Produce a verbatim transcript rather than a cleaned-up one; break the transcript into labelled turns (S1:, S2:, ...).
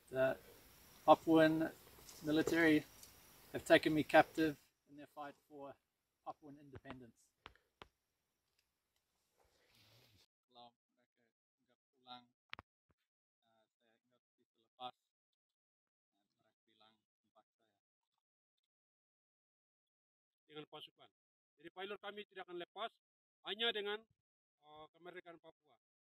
S1: The Papuan military have taken me captive in their fight for Papuan independence. Kalau mereka nggak pulang, uh, saya ingat itu lepas, uh, mereka bilang tempat saya.
S2: Dengan pasukan. Jadi pilot kami tidak akan lepas hanya dengan uh, kemerdekaan Papua.